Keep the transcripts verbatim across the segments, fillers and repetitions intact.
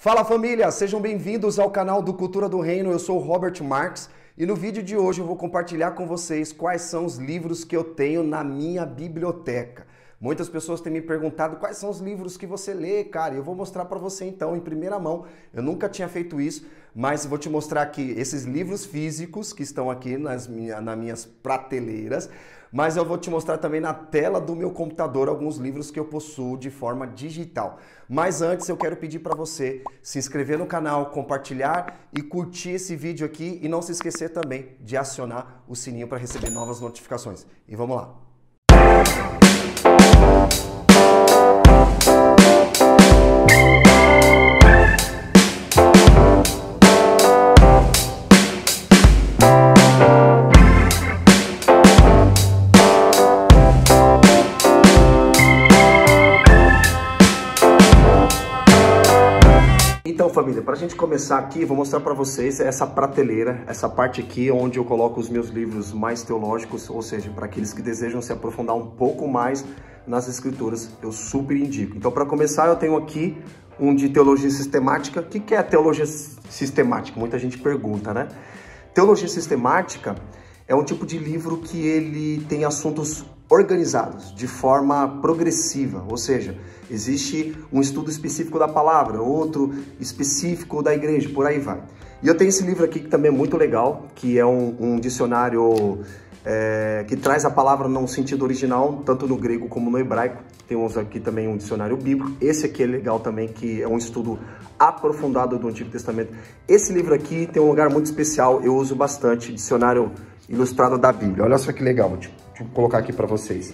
Fala família, sejam bem-vindos ao canal do Cultura do Reino, eu sou o Robert Marques e no vídeo de hoje eu vou compartilhar com vocês quais são os livros que eu tenho na minha biblioteca. Muitas pessoas têm me perguntado quais são os livros que você lê, cara, e eu vou mostrar para você então em primeira mão. Eu nunca tinha feito isso, mas vou te mostrar aqui esses livros físicos que estão aqui nas, minha, nas minhas prateleiras, mas eu vou te mostrar também na tela do meu computador alguns livros que eu possuo de forma digital. Mas antes eu quero pedir para você se inscrever no canal, compartilhar e curtir esse vídeo aqui e não se esquecer também de acionar o sininho para receber novas notificações. E vamos lá! Então, família, para a gente começar aqui, vou mostrar para vocês essa prateleira, essa parte aqui onde eu coloco os meus livros mais teológicos, ou seja, para aqueles que desejam se aprofundar um pouco mais nas escrituras, eu super indico. Então, para começar, eu tenho aqui um de teologia sistemática. O que é a teologia sistemática? Muita gente pergunta, né? Teologia sistemática é um tipo de livro que ele tem assuntos organizados, de forma progressiva, ou seja, existe um estudo específico da palavra, outro específico da igreja, por aí vai. E eu tenho esse livro aqui que também é muito legal, que é um, um dicionário é, que traz a palavra no sentido original, tanto no grego como no hebraico. Temos aqui também um dicionário bíblico. Esse aqui é legal também, que é um estudo aprofundado do Antigo Testamento. Esse livro aqui tem um lugar muito especial, eu uso bastante, dicionário ilustrado da Bíblia. Olha só que legal, deixa eu colocar aqui para vocês.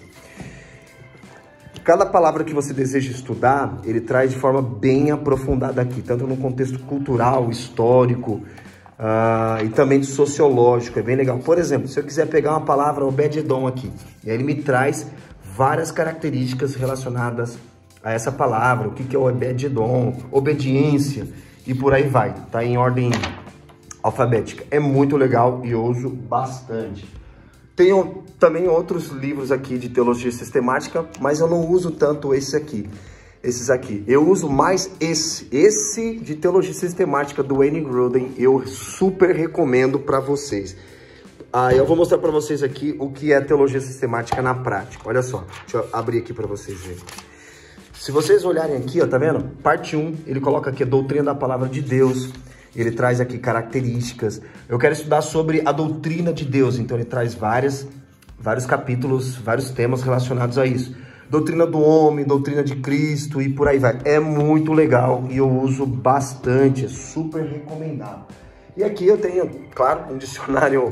Cada palavra que você deseja estudar, ele traz de forma bem aprofundada aqui, tanto no contexto cultural, histórico uh, e também sociológico, é bem legal. Por exemplo, se eu quiser pegar uma palavra Obed-Edom aqui, e aí ele me traz várias características relacionadas a essa palavra, o que é Obed-Edom, obediência e por aí vai, tá em ordem alfabética. É muito legal e eu uso bastante. Tenho também outros livros aqui de teologia sistemática, mas eu não uso tanto esse aqui, esses aqui. Eu uso mais esse, esse de teologia sistemática do Wayne Grudem, eu super recomendo para vocês. Ah, eu vou mostrar para vocês aqui o que é teologia sistemática na prática. Olha só, deixa eu abrir aqui para vocês verem. Se vocês olharem aqui, ó, tá vendo? Parte um, ele coloca aqui a doutrina da palavra de Deus. Ele traz aqui características. Eu quero estudar sobre a doutrina de Deus, então ele traz várias, vários capítulos, vários temas relacionados a isso. Doutrina do homem, doutrina de Cristo e por aí vai. É muito legal e eu uso bastante, é super recomendado. E aqui eu tenho, claro, um dicionário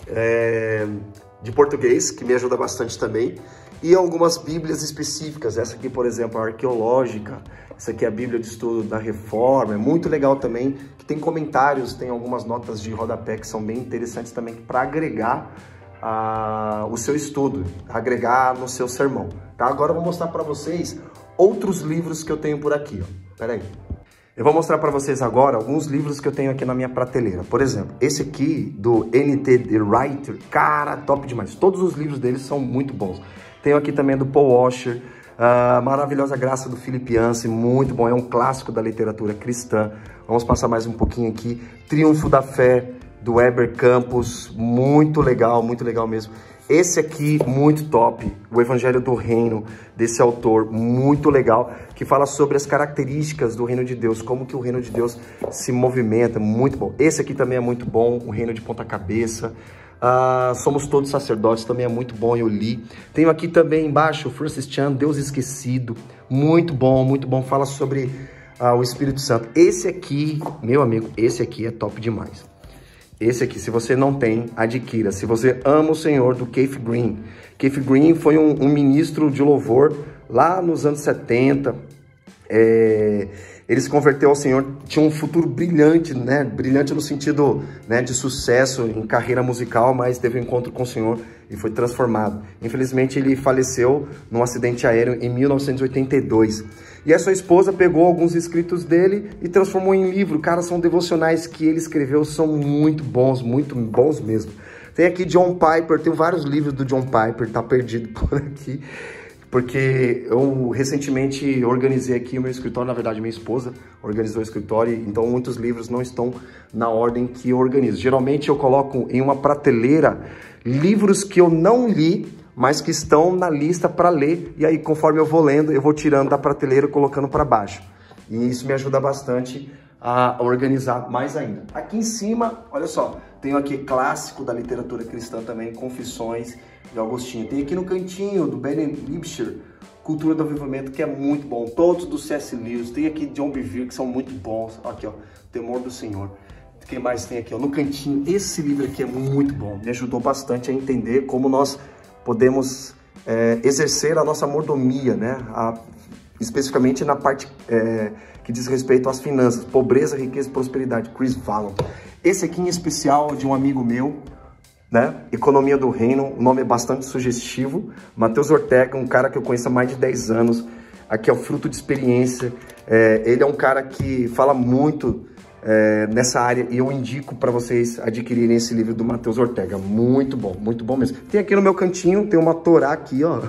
é, de português, que me ajuda bastante também. E algumas bíblias específicas, essa aqui, por exemplo, a arqueológica, essa aqui é a Bíblia de Estudo da Reforma, é muito legal também, que tem comentários, tem algumas notas de rodapé que são bem interessantes também para agregar uh, o seu estudo, agregar no seu sermão. Tá? Agora eu vou mostrar para vocês outros livros que eu tenho por aqui. Ó. Pera aí. Eu vou mostrar para vocês agora alguns livros que eu tenho aqui na minha prateleira. Por exemplo, esse aqui do N T Wright, cara, top demais. Todos os livros dele são muito bons. Tenho aqui também do Paul Washer, a Maravilhosa Graça do Philip Yancey, muito bom, é um clássico da literatura cristã. Vamos passar mais um pouquinho aqui. Triunfo da Fé, do Heber Campos, muito legal, muito legal mesmo. Esse aqui, muito top, o Evangelho do Reino, desse autor, muito legal, que fala sobre as características do Reino de Deus, como que o Reino de Deus se movimenta, muito bom. Esse aqui também é muito bom, o Reino de Ponta Cabeça. Uh, Somos Todos Sacerdotes, também é muito bom, eu li. Tenho aqui também embaixo o Francis Chan, Deus Esquecido, muito bom, muito bom, fala sobre uh, o Espírito Santo. Esse aqui, meu amigo, esse aqui é top demais. Esse aqui, se você não tem, adquira. Se você ama o Senhor, do Keith Green. Keith Green foi um, um ministro de louvor lá nos anos setenta, é... ele se converteu ao Senhor, tinha um futuro brilhante, né? Brilhante no sentido, né, de sucesso em carreira musical, mas teve um encontro com o Senhor e foi transformado. Infelizmente, ele faleceu num acidente aéreo em mil novecentos e oitenta e dois. E a sua esposa pegou alguns escritos dele e transformou em livro. Cara, são devocionais que ele escreveu, são muito bons, muito bons mesmo. Tem aqui John Piper, tem vários livros do John Piper, tá perdido por aqui. porque eu recentemente organizei aqui o meu escritório, na verdade minha esposa organizou o escritório, então muitos livros não estão na ordem que eu organizo. Geralmente eu coloco em uma prateleira livros que eu não li, mas que estão na lista para ler, e aí conforme eu vou lendo, eu vou tirando da prateleira e colocando para baixo. E isso me ajuda bastante a organizar mais ainda. Aqui em cima, olha só, tenho aqui clássico da literatura cristã também, Confissões de Agostinho. Tem aqui no cantinho do Ben Lipscher, Cultura do Avivamento, que é muito bom. Todos do C S Lewis. Tem aqui John Bevere, que são muito bons. Aqui, ó, Temor do Senhor. Quem mais tem aqui, ó, no cantinho? Esse livro aqui é muito bom. Me ajudou bastante a entender como nós podemos é, exercer a nossa mordomia, né? A, especificamente na parte é, que diz respeito às finanças. Pobreza, riqueza e prosperidade. Chris Vallon. Esse aqui em especial de um amigo meu, né? Economia do Reino, o nome é bastante sugestivo. Matheus Ortega, um cara que eu conheço há mais de dez anos. Aqui é o Fruto de Experiência. É, ele é um cara que fala muito é, nessa área e eu indico para vocês adquirirem esse livro do Matheus Ortega. Muito bom, muito bom mesmo. Tem aqui no meu cantinho, tem uma Torá aqui, ó.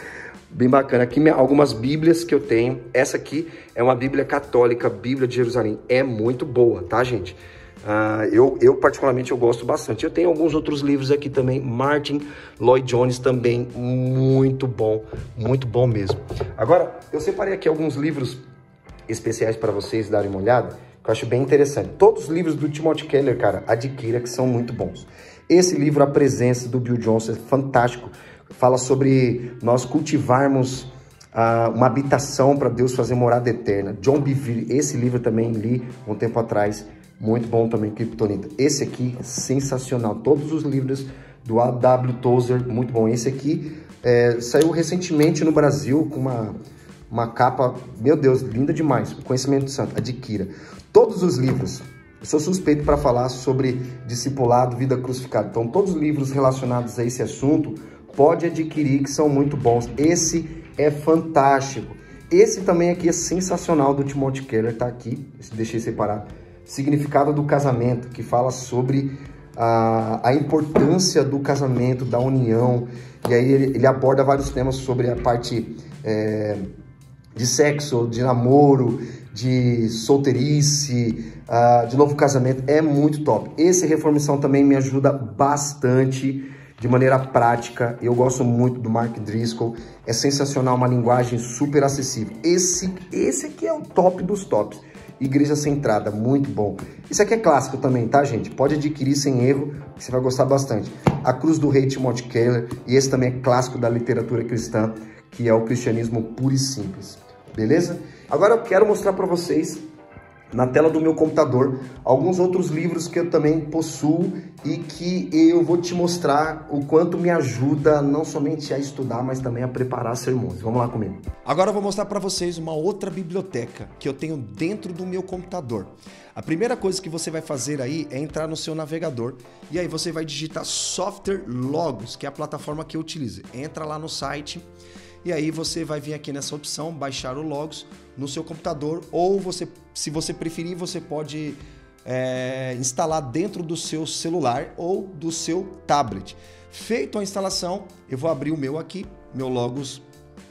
Bem bacana. Aqui algumas bíblias que eu tenho. Essa aqui é uma bíblia católica, Bíblia de Jerusalém. É muito boa, tá, gente? Uh, eu, eu, particularmente, eu gosto bastante. Eu tenho alguns outros livros aqui também. Martin Lloyd Jones também, muito bom, muito bom mesmo. Agora, eu separei aqui alguns livros especiais para vocês darem uma olhada, que eu acho bem interessante. Todos os livros do Timothy Keller, cara, adquira, que são muito bons. Esse livro, A Presença, do Bill Johnson, é fantástico. Fala sobre nós cultivarmos uh, uma habitação para Deus fazer morada eterna. John Bevere, esse livro também li um tempo atrás. Muito bom também, Kryptonita. Esse aqui, sensacional. Todos os livros do A W Tozer, muito bom. Esse aqui é, saiu recentemente no Brasil com uma, uma capa, meu Deus, linda demais. O Conhecimento Santo, adquira. Todos os livros, eu sou suspeito para falar sobre discipulado, vida crucificada. Então, todos os livros relacionados a esse assunto, pode adquirir, que são muito bons. Esse é fantástico. Esse também aqui é sensacional, do Timothy Keller, tá aqui. Deixei separado. Significado do Casamento, que fala sobre a, a importância do casamento, da união, e aí ele, ele aborda vários temas sobre a parte é, de sexo, de namoro, de solteirice, uh, de novo casamento. É muito top. Esse Reformação também me ajuda bastante de maneira prática. Eu gosto muito do Mark Driscoll, é sensacional, uma linguagem super acessível. Esse, esse aqui é o top dos tops. Igreja Centrada, muito bom. Isso aqui é clássico também, tá, gente? Pode adquirir sem erro, que você vai gostar bastante. A Cruz do Rei, Timothy Keller, e esse também é clássico da literatura cristã, que é o cristianismo puro e simples. Beleza? Agora eu quero mostrar para vocês, na tela do meu computador, alguns outros livros que eu também possuo e que eu vou te mostrar o quanto me ajuda não somente a estudar, mas também a preparar sermões. Vamos lá comigo. Agora eu vou mostrar para vocês uma outra biblioteca que eu tenho dentro do meu computador. A primeira coisa que você vai fazer aí é entrar no seu navegador e aí você vai digitar Software Logos, que é a plataforma que eu utilizo. Entra lá no site e aí você vai vir aqui nessa opção, baixar o Logos no seu computador, ou você, se você preferir, você pode é, instalar dentro do seu celular ou do seu tablet. Feito a instalação, eu vou abrir o meu aqui, meu Logos,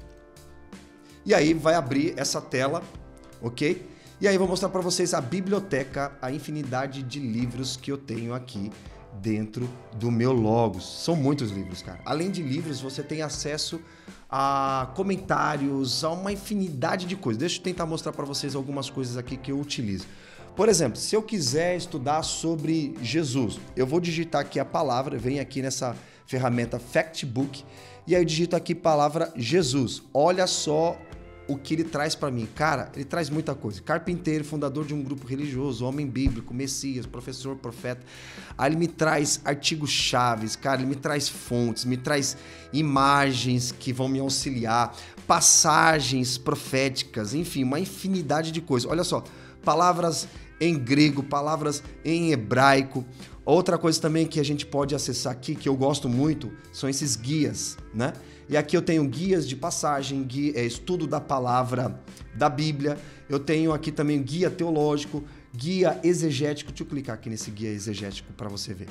e aí vai abrir essa tela, ok? E aí eu vou mostrar para vocês a biblioteca, a infinidade de livros que eu tenho aqui dentro do meu Logos. São muitos livros, cara. Além de livros, você tem acesso a comentários, a uma infinidade de coisas. Deixa eu tentar mostrar para vocês algumas coisas aqui que eu utilizo. Por exemplo, se eu quiser estudar sobre Jesus, eu vou digitar aqui a palavra, vem aqui nessa ferramenta Factbook, e aí eu digito aqui palavra Jesus. Olha só o que ele traz para mim. Cara, ele traz muita coisa. Carpinteiro, fundador de um grupo religioso, homem bíblico, Messias, professor, profeta. Aí ele me traz artigos chaves, cara, ele me traz fontes, me traz imagens que vão me auxiliar, passagens proféticas, enfim, uma infinidade de coisas. Olha só, palavras em grego, palavras em hebraico. Outra coisa também que a gente pode acessar aqui, que eu gosto muito, são esses guias, né? E aqui eu tenho guias de passagem, guia, é, estudo da palavra da Bíblia. Eu tenho aqui também guia teológico, guia exegético. Deixa eu clicar aqui nesse guia exegético para você ver.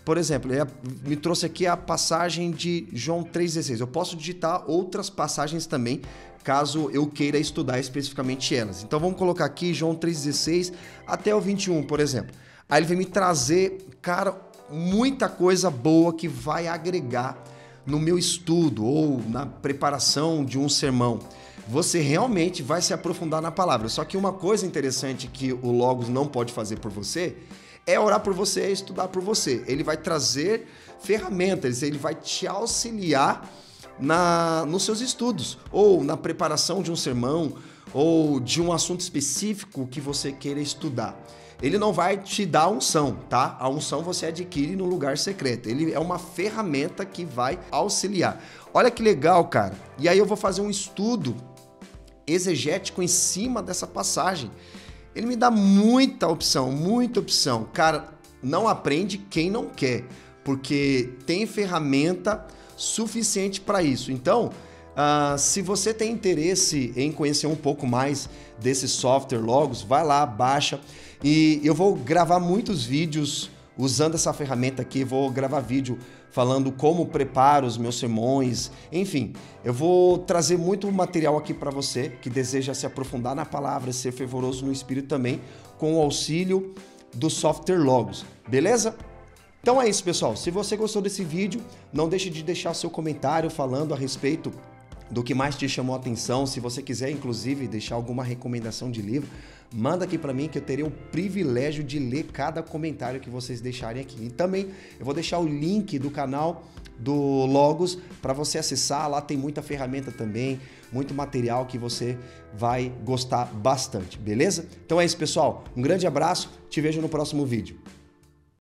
por exemplo, ele me trouxe aqui a passagem de João três dezesseis. Eu posso digitar outras passagens também, caso eu queira estudar especificamente elas. Então vamos colocar aqui João três dezesseis até o vinte e um, por exemplo. Aí ele vai me trazer, cara, muita coisa boa que vai agregar no meu estudo ou na preparação de um sermão. Você realmente vai se aprofundar na palavra. Só que uma coisa interessante que o Logos não pode fazer por você é orar por você, é estudar por você. Ele vai trazer ferramentas, ele vai te auxiliar na, nos seus estudos, ou na preparação de um sermão, ou de um assunto específico que você queira estudar. Ele não vai te dar unção, tá? A unção você adquire no lugar secreto. Ele é uma ferramenta que vai auxiliar. Olha que legal, cara. E aí eu vou fazer um estudo exegético em cima dessa passagem. Ele me dá muita opção, muita opção. Cara, não aprende quem não quer, porque tem ferramenta suficiente para isso. Então, uh, se você tem interesse em conhecer um pouco mais desse software Logos, vai lá, baixa. E eu vou gravar muitos vídeos usando essa ferramenta aqui, vou gravar vídeo falando como preparo os meus sermões, enfim, eu vou trazer muito material aqui para você que deseja se aprofundar na palavra, ser fervoroso no Espírito também, com o auxílio do software Logos, beleza? Então é isso, pessoal. Se você gostou desse vídeo, não deixe de deixar seu comentário falando a respeito do que mais te chamou a atenção. Se você quiser, inclusive, deixar alguma recomendação de livro, manda aqui para mim que eu terei o privilégio de ler cada comentário que vocês deixarem aqui. E também eu vou deixar o link do canal do Logos para você acessar. Lá tem muita ferramenta também, muito material que você vai gostar bastante, beleza? Então é isso, pessoal. Um grande abraço, te vejo no próximo vídeo.